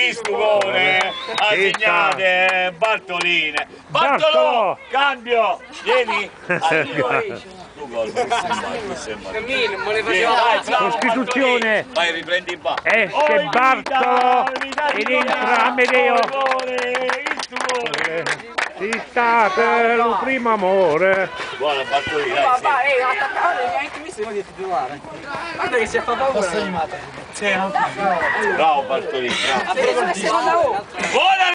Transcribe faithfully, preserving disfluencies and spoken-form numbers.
Istugone, assegnate Bartoline. Bartolo, cambio, vieni. Tu cosa? Cammino, me le facevo. Costituzione. Vai, riprendi in ba. Esce Bartolo ed entra Amedeo. Si sta per il primo amore. Buona Bartolina, dai, Ma sì. va, ehi, attaccare, neanche mi stai di titolare. Guarda che si è fatto paura. Posso animare? Sì, Bravo Bartolina, bravo. Buona